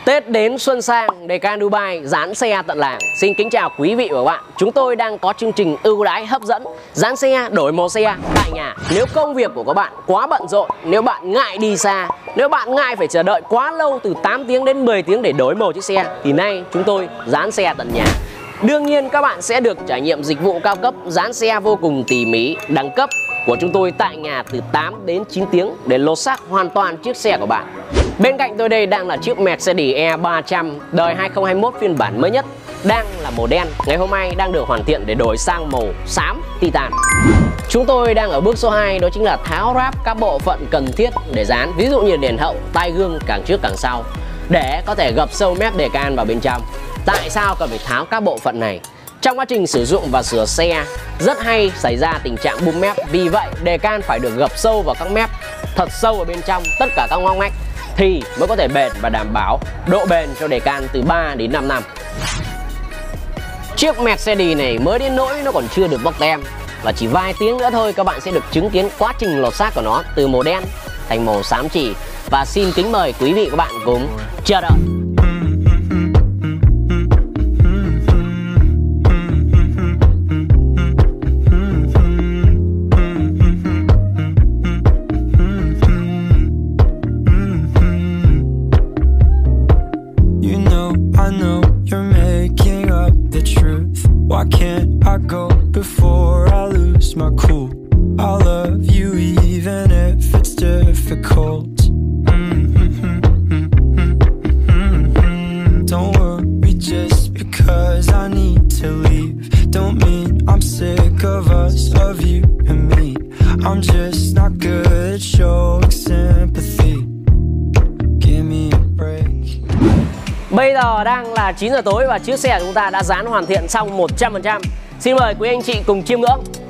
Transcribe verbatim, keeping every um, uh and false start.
Tết đến xuân sang, Decan Dubai dán xe tận làng. Xin kính chào quý vị và các bạn. Chúng tôi đang có chương trình ưu đãi hấp dẫn dán xe, đổi màu xe tại nhà. Nếu công việc của các bạn quá bận rộn, nếu bạn ngại đi xa, nếu bạn ngại phải chờ đợi quá lâu từ tám tiếng đến mười tiếng để đổi màu chiếc xe, thì nay chúng tôi dán xe tận nhà. Đương nhiên các bạn sẽ được trải nghiệm dịch vụ cao cấp dán xe vô cùng tỉ mỉ, đẳng cấp của chúng tôi tại nhà từ tám đến chín tiếng để lột xác hoàn toàn chiếc xe của bạn. Bên cạnh tôi đây đang là chiếc Mercedes E ba trăm đời hai không hai mốt phiên bản mới nhất, đang là màu đen, ngày hôm nay đang được hoàn thiện để đổi sang màu xám Titan. Chúng tôi đang ở bước số hai, đó chính là tháo ráp các bộ phận cần thiết để dán, ví dụ như đèn hậu, tai gương càng trước càng sau, để có thể gập sâu mép Decan vào bên trong. Tại sao cần phải tháo các bộ phận này? Trong quá trình sử dụng và sửa xe rất hay xảy ra tình trạng bung mép, vì vậy Decan phải được gập sâu vào các mép thật sâu ở bên trong tất cả các ngóc ngách thì mới có thể bền và đảm bảo độ bền cho Decan từ ba đến năm năm. Chiếc Mercedes này mới đến nỗi nó còn chưa được bóc tem, và chỉ vài tiếng nữa thôi các bạn sẽ được chứng kiến quá trình lột xác của nó từ màu đen thành màu xám chì. Và xin kính mời quý vị và các bạn cùng chờ đợi. Why can't I go before I lose my cool? I love you even if it's difficult. Don't worry just because I need to leave. Don't mean I'm sick of us, of you and me. I'm just not good at showing sympathy. Give me a break. Bây giờ đang là chín giờ tối và chiếc xe của chúng ta đã dán hoàn thiện xong một trăm phần trăm. Xin mời quý anh chị cùng chiêm ngưỡng.